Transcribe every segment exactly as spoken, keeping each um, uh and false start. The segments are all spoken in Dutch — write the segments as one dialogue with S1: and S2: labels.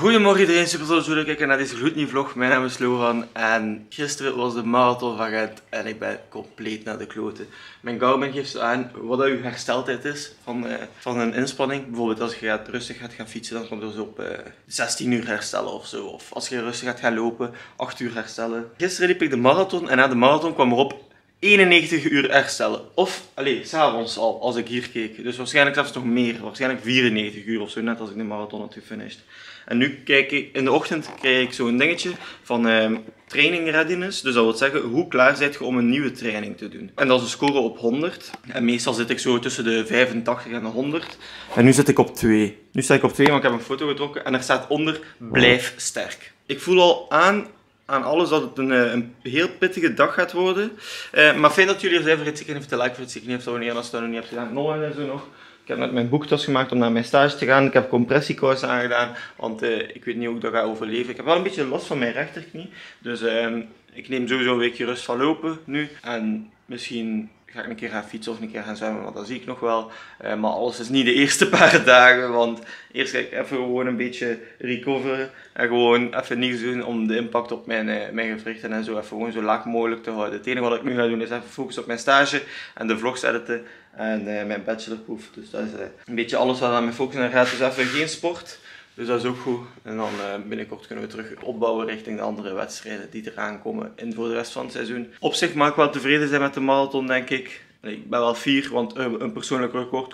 S1: Goedemorgen iedereen, super tof dat jullie kijken naar deze gloednieuwe vlog. Mijn naam is Logan en gisteren was de marathon van Gent en ik ben compleet naar de kloten. Mijn Garmin geeft zo aan wat uw hersteltijd is van, uh, van een inspanning. Bijvoorbeeld als je gaat, rustig gaat gaan fietsen, dan komt er zo op uh, zestien uur herstellen of zo. Of als je rustig gaat gaan lopen, acht uur herstellen. Gisteren liep ik de marathon en na de marathon kwam erop eenennegentig uur herstellen. Of, allee, s'avonds al, als ik hier keek. Dus waarschijnlijk zelfs nog meer. Waarschijnlijk vierennegentig uur of zo, net als ik de marathon had gefinished. En nu kijk ik, in de ochtend krijg ik zo'n dingetje van eh, training readiness. Dus dat wil zeggen, hoe klaar zijt je om een nieuwe training te doen. En dat is een score op honderd. En meestal zit ik zo tussen de vijfentachtig en de honderd. En nu zit ik op twee. Nu sta ik op twee, want ik heb een foto getrokken. En er staat onder, blijf sterk. Ik voel al aan... aan alles dat het een, een heel pittige dag gaat worden. Uh, maar fijn dat jullie er zijn. Vergeet zeker niet te liken, vergeet zeker niet te abonneren als je dat nog niet hebt gedaan. Nog en zo nog. Ik heb net mijn boektas gemaakt om naar mijn stage te gaan. Ik heb compressiekousen aangedaan, want uh, ik weet niet hoe ik dat ga overleven. Ik heb wel een beetje last van mijn rechterknie. Dus uh, ik neem sowieso een weekje rust van lopen nu. En misschien ga ik een keer gaan fietsen of een keer gaan zwemmen, want dat zie ik nog wel. Uh, maar alles is niet de eerste paar dagen, want eerst ga ik even gewoon een beetje recoveren. En gewoon even niets doen om de impact op mijn, uh, mijn gewrichten en zo even gewoon zo laag mogelijk te houden. Het enige wat ik nu ga doen is even focussen op mijn stage en de vlogs editen en uh, mijn bachelorproef. Dus dat is uh, een beetje alles wat aan mijn focus naar gaat. Dus even geen sport. Dus dat is ook goed. En dan uh, binnenkort kunnen we terug opbouwen richting de andere wedstrijden die eraan komen in voor de rest van het seizoen. Op zich mag ik wel tevreden zijn met de marathon, denk ik. Ik ben wel fier, want een persoonlijk record,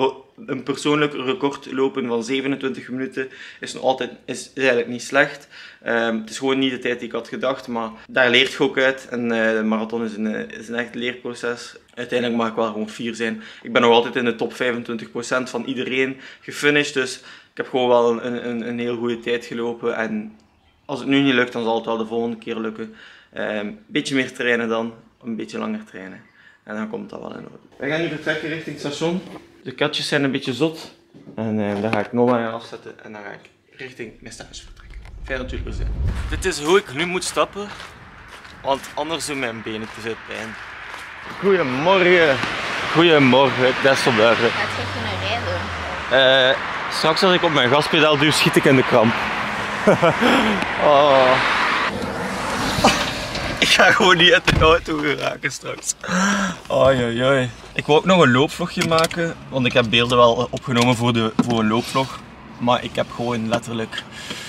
S1: een persoonlijk record lopen van zevenentwintig minuten is, nog altijd, is, is eigenlijk niet slecht. Um, het is gewoon niet de tijd die ik had gedacht, maar daar leert je ook uit. En uh, de marathon is een, is een echt leerproces. Uiteindelijk mag ik wel gewoon fier zijn. Ik ben nog altijd in de top vijfentwintig procent van iedereen gefinished, dus ik heb gewoon wel een, een, een heel goede tijd gelopen. En als het nu niet lukt, dan zal het wel de volgende keer lukken. Een um, beetje meer trainen dan, een beetje langer trainen. En dan komt dat wel in orde. We gaan nu vertrekken richting het station. De katjes zijn een beetje zot. En uh, daar ga ik Noah aan afzetten. En dan ga ik richting mijn stage vertrekken. Fijn dat jullie er zijn. Dit is hoe ik nu moet stappen. Want anders doen mijn benen te veel pijn. Goedemorgen. Goedemorgen, Desselbergen.
S2: Gaat je kunnen rijden?
S1: Uh, straks als ik op mijn gaspedaal duw, schiet ik in de kramp. Oh. Ik ga gewoon niet uit de auto geraken straks. Oei, oei, oei. Ik wil ook nog een loopvlogje maken, want ik heb beelden wel opgenomen voor, de, voor een loopvlog. Maar ik heb gewoon letterlijk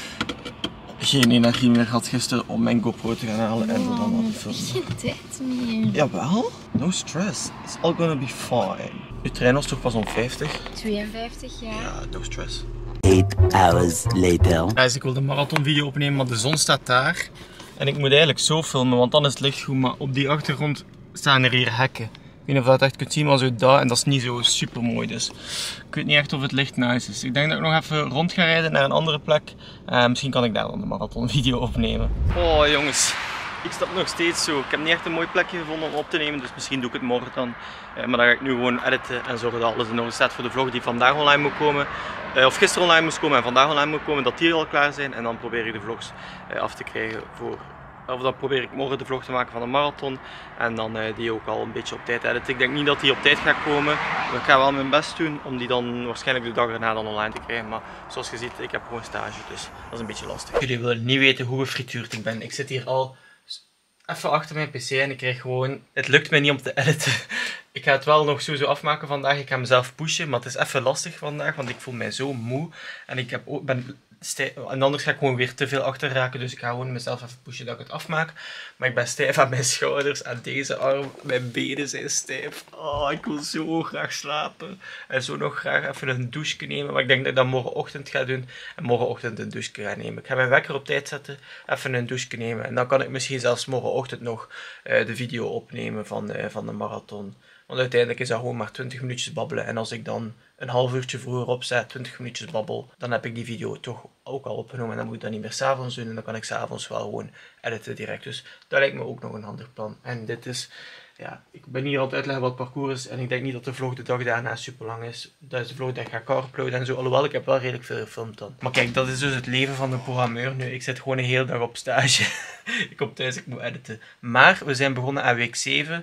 S1: geen energie meer gehad gisteren om mijn GoPro te gaan halen en er dan aan te filmen.
S2: Geen tijd meer.
S1: Jawel, no stress. It's all gonna be fine. Je trein was toch pas om vijftig?
S2: tweeënvijftig jaar.
S1: Ja, no stress.
S3: Eight hours later.
S1: Guys, ik wil de marathonvideo opnemen, maar de zon staat daar. En ik moet eigenlijk zo filmen, want dan is het licht goed. Maar op die achtergrond staan er hier hekken. Ik weet niet of je dat echt kunt zien, maar zo daar. En dat is niet zo super mooi. Dus ik weet niet echt of het licht nice is. Ik denk dat ik nog even rond ga rijden naar een andere plek. Uh, misschien kan ik daar dan de marathonvideo opnemen. Oh jongens, ik stap nog steeds zo. Ik heb niet echt een mooi plekje gevonden om op te nemen. Dus misschien doe ik het morgen dan. Uh, maar dan ga ik nu gewoon editen en zorgen dat alles in orde staat voor de vlog die vandaag online moet komen. Uh, of gisteren online moest komen en vandaag online moet komen, dat die al klaar zijn. En dan probeer ik de vlogs uh, af te krijgen voor... Of dan probeer ik morgen de vlog te maken van de marathon. En dan uh, die ook al een beetje op tijd editen. Ik denk niet dat die op tijd gaat komen. Maar ik ga wel mijn best doen om die dan waarschijnlijk de dag erna dan online te krijgen. Maar zoals je ziet, ik heb gewoon stage, dus dat is een beetje lastig. Jullie willen niet weten hoe gefrituurd ik ben. Ik zit hier al even achter mijn pc en ik krijg gewoon... Het lukt mij niet om te editen. Ik ga het wel nog sowieso afmaken vandaag. Ik ga mezelf pushen, maar het is even lastig vandaag, want ik voel mij zo moe. En ik heb ook, ben stijf, en anders ga ik gewoon weer te veel achter raken, dus ik ga gewoon mezelf even pushen dat ik het afmaak. Maar ik ben stijf aan mijn schouders, aan deze arm, mijn benen zijn stijf. Oh, ik wil zo graag slapen. En zo nog graag even een douche nemen, maar ik denk dat ik dat morgenochtend ga doen. En morgenochtend een douche ga nemen. Ik ga mijn wekker op tijd zetten, even een douche nemen. En dan kan ik misschien zelfs morgenochtend nog uh, de video opnemen van, uh, van de marathon. Want uiteindelijk is dat gewoon maar twintig minuutjes babbelen. En als ik dan een half uurtje vroeger opzet, twintig minuutjes babbel, dan heb ik die video toch ook al opgenomen. En dan moet ik dat niet meer s'avonds doen. En dan kan ik s'avonds wel gewoon editen direct. Dus dat lijkt me ook nog een handig plan. En dit is, ja, ik ben hier aan het uitleggen wat het parcours is. En ik denk niet dat de vlog de dag daarna super lang is. Dat is de vlog dat ik ga uploaden en zo. Alhoewel, ik heb wel redelijk veel gefilmd dan. Maar kijk, dat is dus het leven van de programmeur nu. Ik zit gewoon een hele dag op stage. Ik kom thuis, ik moet editen. Maar we zijn begonnen aan week zeven.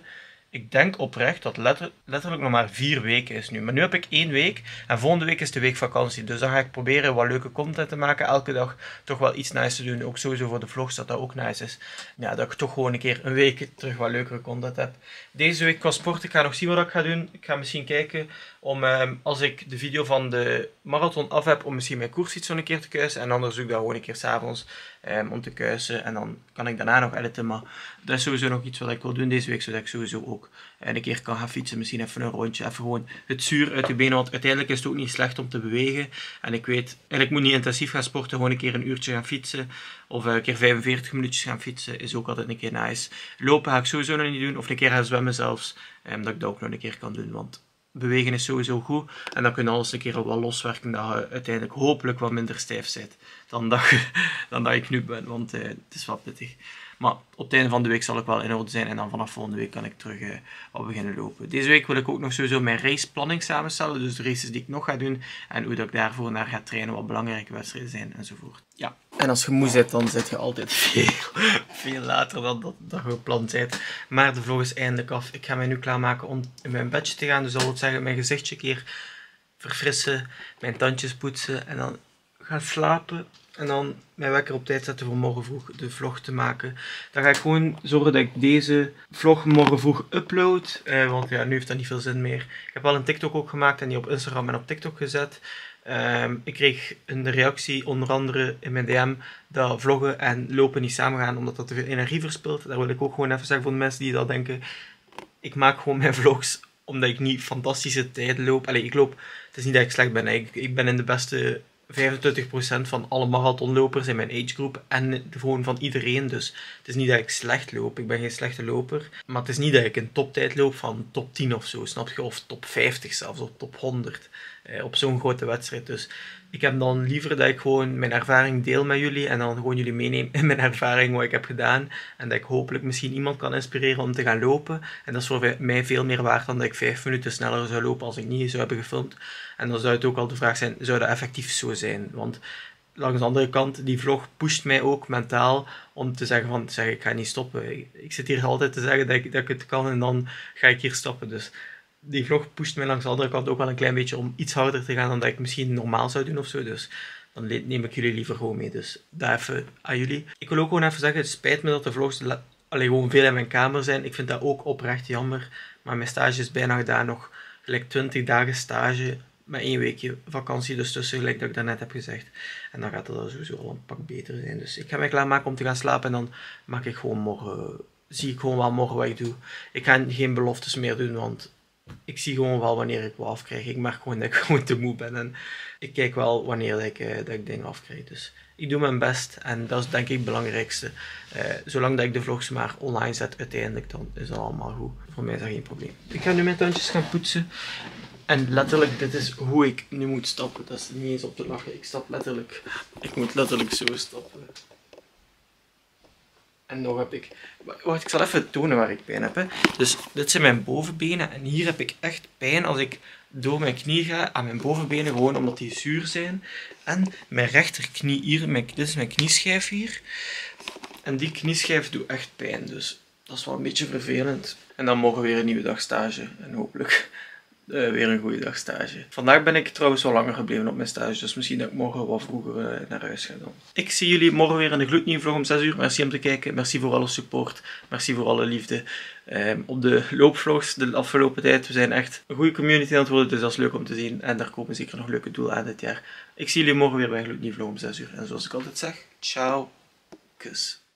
S1: Ik denk oprecht dat letter, letterlijk nog maar vier weken is nu. Maar nu heb ik één week en volgende week is de week vakantie. Dus dan ga ik proberen wat leuke content te maken. Elke dag toch wel iets nice te doen. Ook sowieso voor de vlogs dat dat ook nice is. Ja, dat ik toch gewoon een keer een week terug wat leukere content heb. Deze week qua sport, ik ga nog zien wat ik ga doen. Ik ga misschien kijken om, eh, als ik de video van de marathon af heb, om misschien mijn koersfiets zo een keer te kuisen. En anders doe ik dat gewoon een keer s'avonds um, om te kuisen. En dan kan ik daarna nog editen. Maar dat is sowieso nog iets wat ik wil doen deze week, zodat ik sowieso ook een keer kan gaan fietsen. Misschien even een rondje, even gewoon het zuur uit de benen. Want uiteindelijk is het ook niet slecht om te bewegen. En ik weet, eigenlijk moet niet intensief gaan sporten, gewoon een keer een uurtje gaan fietsen. Of een keer vijfenveertig minuutjes gaan fietsen is ook altijd een keer nice. Lopen ga ik sowieso nog niet doen. Of een keer gaan zwemmen zelfs. Um, dat ik dat ook nog een keer kan doen. Want bewegen is sowieso goed. En dan kun je alles een keer wel loswerken. Dat je uiteindelijk hopelijk wat minder stijf bent. Dan dat je, dan dat je knup bent. Want uh, het is wat pittig. Maar op het einde van de week zal ik wel in orde zijn. En dan vanaf volgende week kan ik terug uh, wat beginnen lopen. Deze week wil ik ook nog sowieso mijn raceplanning samenstellen. Dus de races die ik nog ga doen. En hoe dat ik daarvoor naar ga trainen. Wat belangrijke wedstrijden zijn enzovoort. Ja. En als je moe bent, dan zit je altijd veel, veel later dan dat, dat je gepland bent. Maar de vlog is eindelijk af. Ik ga mij nu klaarmaken om in mijn bedje te gaan. Dus dat wil zeggen mijn gezichtje een keer verfrissen. Mijn tandjes poetsen. En dan gaan slapen. En dan mijn wekker op tijd zetten voor morgen vroeg de vlog te maken. Dan ga ik gewoon zorgen dat ik deze vlog morgen vroeg upload. Eh, want ja, nu heeft dat niet veel zin meer. Ik heb wel een TikTok ook gemaakt en die op Instagram en op TikTok gezet. Um, ik kreeg een reactie onder andere in mijn D M dat vloggen en lopen niet samen gaan omdat dat te veel energie verspilt. Daar wil ik ook gewoon even zeggen voor de mensen die dat denken. Ik maak gewoon mijn vlogs omdat ik niet fantastische tijden loop. Allee, ik loop, het is niet dat ik slecht ben. Ik, ik ben in de beste vijfentwintig procent van alle marathonlopers in mijn agegroep en gewoon van iedereen. Dus het is niet dat ik slecht loop. Ik ben geen slechte loper. Maar het is niet dat ik een toptijd loop van top tien of zo, snap je? Of top vijftig zelfs, of top honderd. Eh, op zo'n grote wedstrijd. Dus ik heb dan liever dat ik gewoon mijn ervaring deel met jullie en dan gewoon jullie meeneem in mijn ervaring wat ik heb gedaan. En dat ik hopelijk misschien iemand kan inspireren om te gaan lopen. En dat is voor mij veel meer waard dan dat ik vijf minuten sneller zou lopen als ik niet zou hebben gefilmd. En dan zou het ook al de vraag zijn, zou dat effectief zo zijn? Want langs de andere kant, die vlog pusht mij ook mentaal om te zeggen van, zeg, ik ga niet stoppen. Ik, ik zit hier altijd te zeggen dat ik, dat ik het kan en dan ga ik hier stoppen. Dus die vlog pusht mij langs de andere kant ook wel een klein beetje om iets harder te gaan dan dat ik misschien normaal zou doen of zo. Dus dan neem ik jullie liever gewoon mee. Dus daar even aan jullie. Ik wil ook gewoon even zeggen, het spijt me dat de vlogs allee, gewoon veel in mijn kamer zijn. Ik vind dat ook oprecht jammer. Maar mijn stage is bijna gedaan, nog gelijk twintig dagen stage met één weekje vakantie dus tussen, gelijk dat ik daarnet heb gezegd. En dan gaat het er sowieso al een pak beter zijn. Dus ik ga mij klaarmaken om te gaan slapen en dan maak ik gewoon morgen, zie ik gewoon wel morgen wat ik doe. Ik ga geen beloftes meer doen, want ik zie gewoon wel wanneer ik wat afkrijg. Ik merk gewoon dat ik gewoon te moe ben. En ik kijk wel wanneer dat ik, uh, dat ik dingen afkrijg. Dus ik doe mijn best. En dat is denk ik het belangrijkste. Uh, zolang dat ik de vlogs maar online zet uiteindelijk, dan is dat allemaal goed. Voor mij is dat geen probleem. Ik ga nu mijn tandjes gaan poetsen. En letterlijk, dit is hoe ik nu moet stappen. Dat is niet eens op te lachen. Ik stap letterlijk. Ik moet letterlijk zo stappen. En nog heb ik... Wacht, ik zal even tonen waar ik pijn heb. Hè. Dus dit zijn mijn bovenbenen. En hier heb ik echt pijn als ik door mijn knie ga aan mijn bovenbenen. Gewoon omdat die zuur zijn. En mijn rechterknie hier. Mijn, dit is mijn knieschijf hier. En die knieschijf doet echt pijn. Dus dat is wel een beetje vervelend. En dan morgen weer een nieuwe dag stage. En hopelijk... Uh, weer een goede dag stage. Vandaag ben ik trouwens wel langer gebleven op mijn stage, dus misschien dat ik morgen wat vroeger uh, naar huis ga dan. Ik zie jullie morgen weer in de gloednieuwe vlog om zes uur. Merci om te kijken, merci voor alle support, merci voor alle liefde. Um, op de loopvlogs de afgelopen tijd, we zijn echt een goede community aan het worden, dus dat is leuk om te zien. En daar komen zeker nog leuke doelen aan dit jaar. Ik zie jullie morgen weer bij een gloednieuwe vlog om zes uur. En zoals ik altijd zeg, ciao, kus.